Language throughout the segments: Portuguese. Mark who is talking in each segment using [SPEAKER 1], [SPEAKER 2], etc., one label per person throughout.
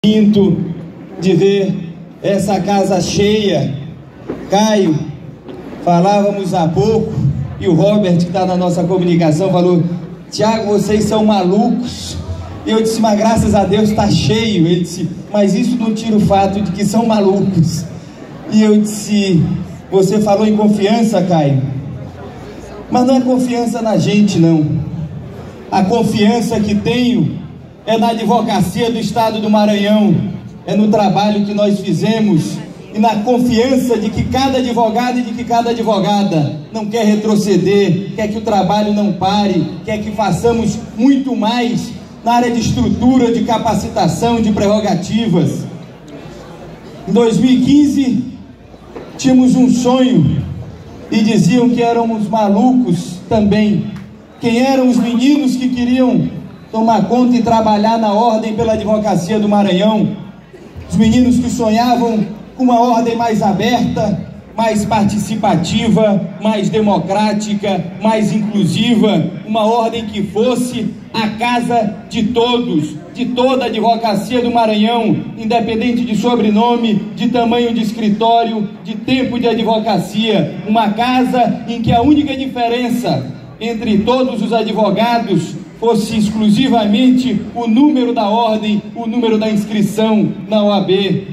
[SPEAKER 1] Sinto de ver essa casa cheia. Caio, falávamos há pouco, e o Robert, que está na nossa comunicação, falou: Tiago, vocês são malucos. Eu disse: mas graças a Deus está cheio. Ele disse: mas isso não tira o fato de que são malucos. E eu disse: você falou em confiança, Caio, mas não é confiança na gente, não. A confiança que tenho é na advocacia do Estado do Maranhão, é no trabalho que nós fizemos e na confiança de que cada advogado e de que cada advogada não quer retroceder, quer que o trabalho não pare, quer que façamos muito mais na área de estrutura, de capacitação, de prerrogativas. Em 2015, tínhamos um sonho e diziam que éramos malucos também. Quem eram os meninos que queriam tomar conta e trabalhar na ordem pela advocacia do Maranhão? Os meninos que sonhavam com uma ordem mais aberta, mais participativa, mais democrática, mais inclusiva, uma ordem que fosse a casa de todos, de toda a advocacia do Maranhão, independente de sobrenome, de tamanho de escritório, de tempo de advocacia, uma casa em que a única diferença entre todos os advogados fosse exclusivamente o número da ordem, o número da inscrição na OAB.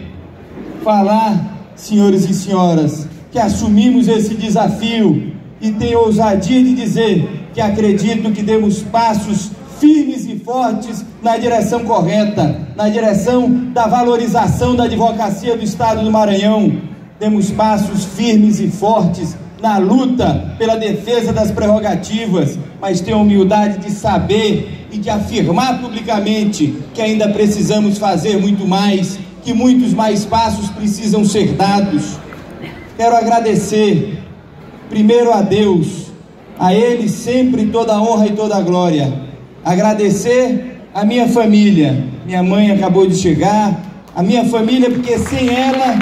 [SPEAKER 1] Falar, senhores e senhoras, que assumimos esse desafio e tenho ousadia de dizer que acredito que demos passos firmes e fortes na direção correta, na direção da valorização da advocacia do Estado do Maranhão. Demos passos firmes e fortes na luta pela defesa das prerrogativas, mas tenho a humildade de saber e de afirmar publicamente que ainda precisamos fazer muito mais, que muitos mais passos precisam ser dados. Quero agradecer primeiro a Deus, a Ele sempre toda a honra e toda a glória. Agradecer a minha família, minha mãe acabou de chegar, a minha família, porque sem ela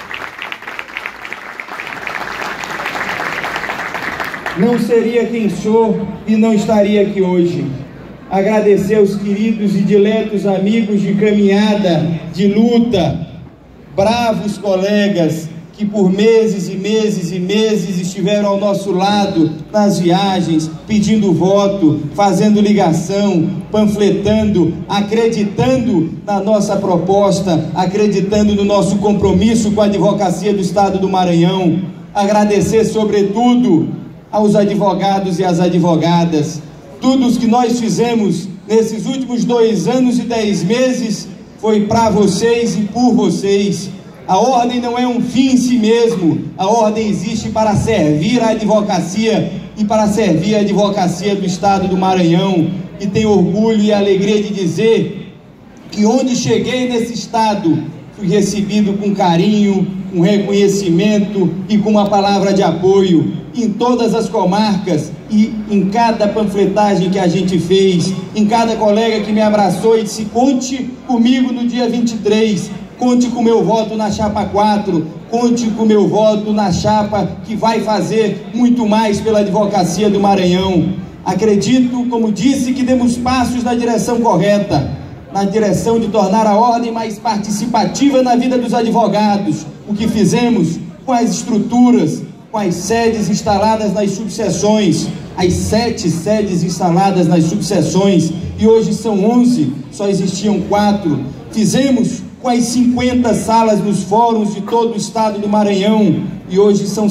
[SPEAKER 1] não seria quem sou e não estaria aqui hoje. Agradecer aos queridos e diletos amigos de caminhada, de luta, bravos colegas que por meses e meses e meses estiveram ao nosso lado nas viagens, pedindo voto, fazendo ligação, panfletando, acreditando na nossa proposta, acreditando no nosso compromisso com a advocacia do Estado do Maranhão. Agradecer, sobretudo, aos advogados e às advogadas. Tudo o que nós fizemos nesses últimos 2 anos e 10 meses foi para vocês e por vocês. A ordem não é um fim em si mesmo, a ordem existe para servir a advocacia e para servir a advocacia do Estado do Maranhão. E tenho orgulho e alegria de dizer que onde cheguei nesse Estado, fui recebido com carinho, com reconhecimento e com uma palavra de apoio em todas as comarcas e em cada panfletagem que a gente fez, em cada colega que me abraçou e disse: conte comigo no dia 23, conte com o meu voto na chapa 4, conte com o meu voto na chapa que vai fazer muito mais pela advocacia do Maranhão. Acredito, como disse, que demos passos na direção correta, na direção de tornar a ordem mais participativa na vida dos advogados. O que fizemos com as estruturas, com as sedes instaladas nas subseções, as 7 sedes instaladas nas subseções, e hoje são 11, só existiam 4. Fizemos com as 50 salas nos fóruns de todo o Estado do Maranhão, e hoje são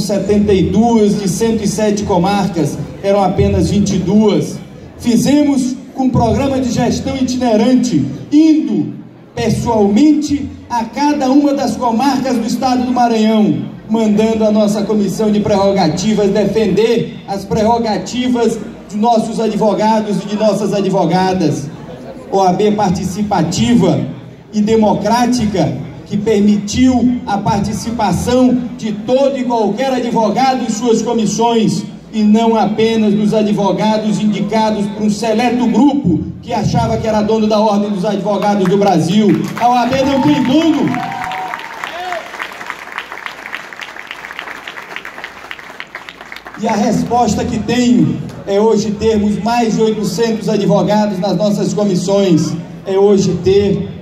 [SPEAKER 1] 72 de 107 comarcas, eram apenas 22. Fizemos com um programa de gestão itinerante, indo pessoalmente a cada uma das comarcas do Estado do Maranhão, mandando a nossa comissão de prerrogativas defender as prerrogativas de nossos advogados e de nossas advogadas. OAB participativa e democrática, que permitiu a participação de todo e qualquer advogado em suas comissões, e não apenas dos advogados indicados por um seleto grupo que achava que era dono da Ordem dos Advogados do Brasil. A OAB não tem dono. E a resposta que tenho é hoje termos mais de 800 advogados nas nossas comissões, é hoje ter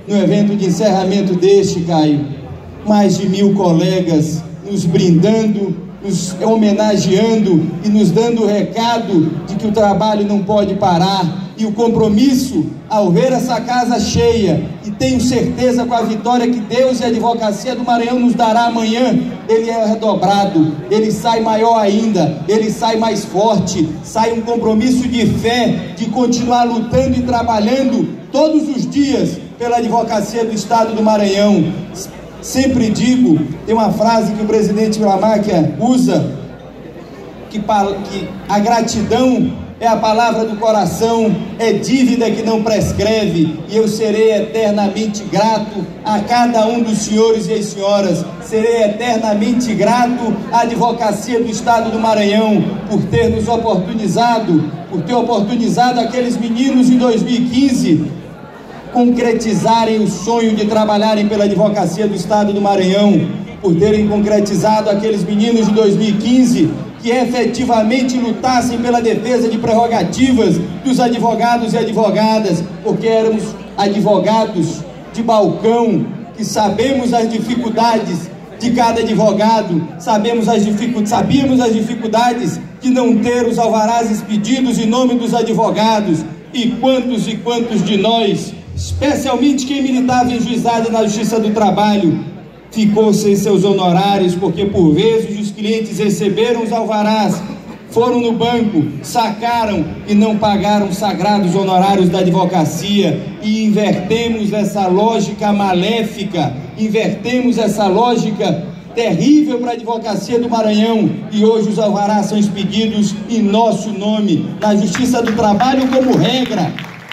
[SPEAKER 1] no evento de encerramento deste, Caio, mais de 1000 colegas nos brindando, nos homenageando e nos dando o recado de que o trabalho não pode parar. E o compromisso, ao ver essa casa cheia, e tenho certeza com a vitória que Deus e a Advocacia do Maranhão nos dará amanhã, ele é redobrado, ele sai maior ainda, ele sai mais forte, sai um compromisso de fé, de continuar lutando e trabalhando todos os dias pela Advocacia do Estado do Maranhão. Sempre digo, tem uma frase que o presidente Lamáquia usa, que a gratidão é a palavra do coração, é dívida que não prescreve, e eu serei eternamente grato a cada um dos senhores e as senhoras, serei eternamente grato à Advocacia do Estado do Maranhão por ter nos oportunizado, por ter oportunizado aqueles meninos em 2015 concretizarem o sonho de trabalharem pela Advocacia do Estado do Maranhão, por terem concretizado aqueles meninos de 2015 que efetivamente lutassem pela defesa de prerrogativas dos advogados e advogadas, porque éramos advogados de balcão, que sabemos as dificuldades de cada advogado, sabíamos as dificuldades de não ter os alvarás expedidos em nome dos advogados, e quantos de nós, especialmente quem militava em juizado na Justiça do Trabalho, ficou sem seus honorários, porque por vezes os clientes receberam os alvarás, foram no banco, sacaram e não pagaram os sagrados honorários da advocacia, e invertemos essa lógica maléfica, invertemos essa lógica terrível para a Advocacia do Maranhão, e hoje os alvarás são expedidos em nosso nome, na Justiça do Trabalho como regra,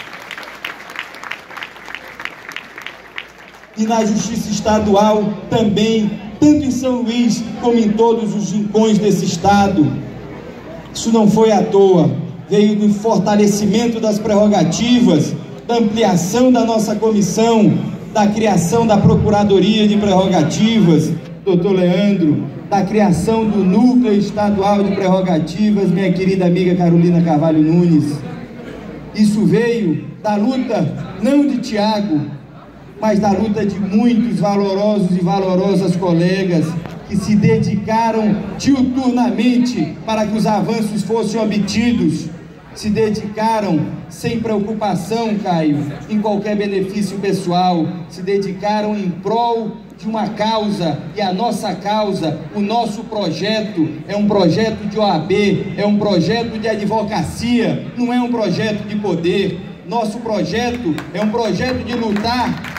[SPEAKER 1] e na Justiça Estadual também, tanto em São Luís como em todos os rincões desse estado. Isso não foi à toa, veio do fortalecimento das prerrogativas, da ampliação da nossa comissão, da criação da Procuradoria de Prerrogativas, doutor Leandro, da criação do Núcleo Estadual de Prerrogativas, minha querida amiga Carolina Carvalho Nunes. Isso veio da luta, não de Tiago, mas da luta de muitos valorosos e valorosas colegas que se dedicaram diuturnamente para que os avanços fossem obtidos, se dedicaram sem preocupação, Caio, em qualquer benefício pessoal, se dedicaram em prol de uma causa, e a nossa causa, o nosso projeto é um projeto de OAB, é um projeto de advocacia, não é um projeto de poder. Nosso projeto é um projeto de lutar